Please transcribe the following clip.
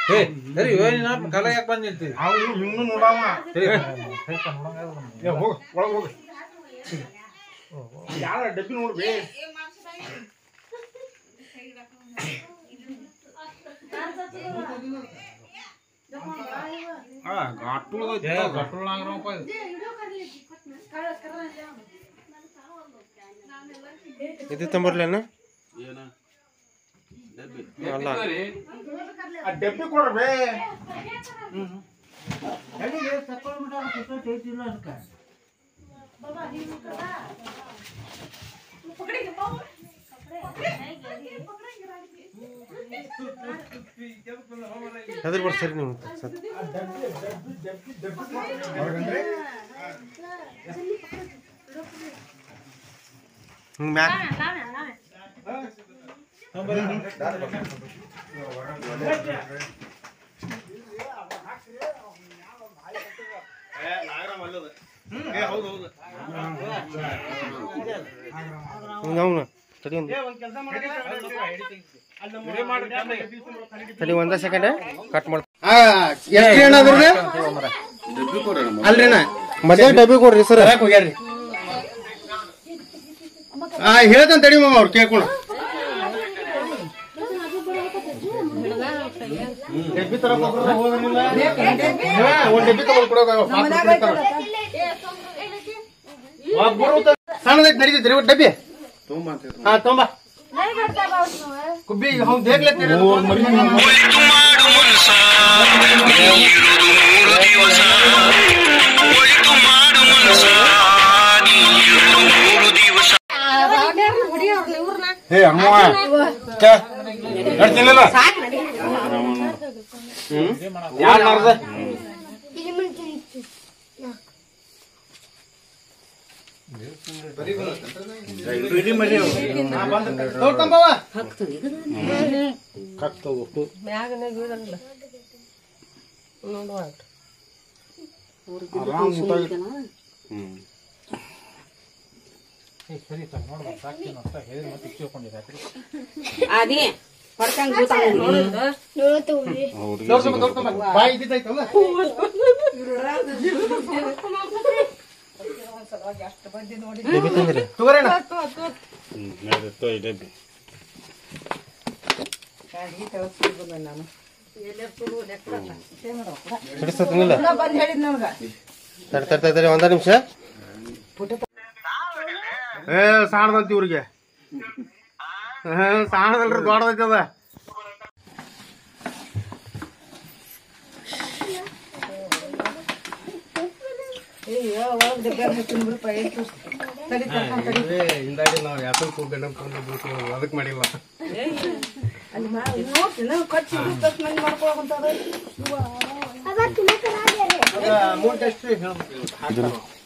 ಸರಿ ಕಲ ಯಾಕೆ ಬಂದ್ ನಿಲ್ತೀವಿ ಇನ್ನು ನೋಡವ ಹೋಗ ಒಳಗೆ ಹೋಗ ಯಾರ ಡಬ್ಬಿ ನೋಡ್ಬೇ ಇದು ತಂಬರ್ಲೇನ ಅಲ್ಲ ಡಬ್ಬಿ ಕೊಡ್ಬೇ ಅದ್ರ ಬರ್ ಸರಿ ನೀವು ಮ್ಯಾಕ್ ತಡಿ ಒಂದ ಸೆಕೆಂಡ್ ಕಟ್ ಮಾಡ ಅಲ್ರಿನ ಮಧ್ಯಾಹ್ನ ಡಬ್ಬಿ ಕೊಡ್ರಿ ಸರ್ ಹೋಗ್ಯಾರ್ರಿ ಹೇಳ್ತಾನೆ ತಡಿ ಮಾಮ ಅವ್ರು ಕೇಳ್ಕೊಳ ಡಬ್ಬಿ ತರ ಒಂದ್ ಡಬ್ಬಿ ತಗೊಂಡ್ ಕೊಡೋ ಸಣ್ಣದೈತಿ ನಡೀತೈತ್ರಿ ಡಬ್ಬಿ ಹಾ ತೊಂಬ ಕುಬ್ಬಿ ಹೌದು ದೇಗ್ಲತ್ತೀರಿ ಹೇ ಅಮ್ಮ ನಡ್ತಿಲ್ಲ ಯಾರು ಮಾಡ್ದ ಅದೇ ಹೊಡ್ಕಂಗ್ ಬಾಯಿ ಇದ್ದಿದ್ದೈತಲ್ಲ ತಗೋರೇಣ ತಡಿ ಒಂದ ನಿಮಿಷ ಸಾಣದಂತ ಇವ್ರಿಗೆ ಸಾಣದಲ್ರಿ ದೊಡ್ಡದೈತಿ ಅದ ಹಿಂದಾಡಿ ನಾವು ಯಾಕಂತ ಅದಕ್ಕೆ ಮಾಡಿಲ್ಲ ಅಮೌಂಟ್ ಎಷ್ಟು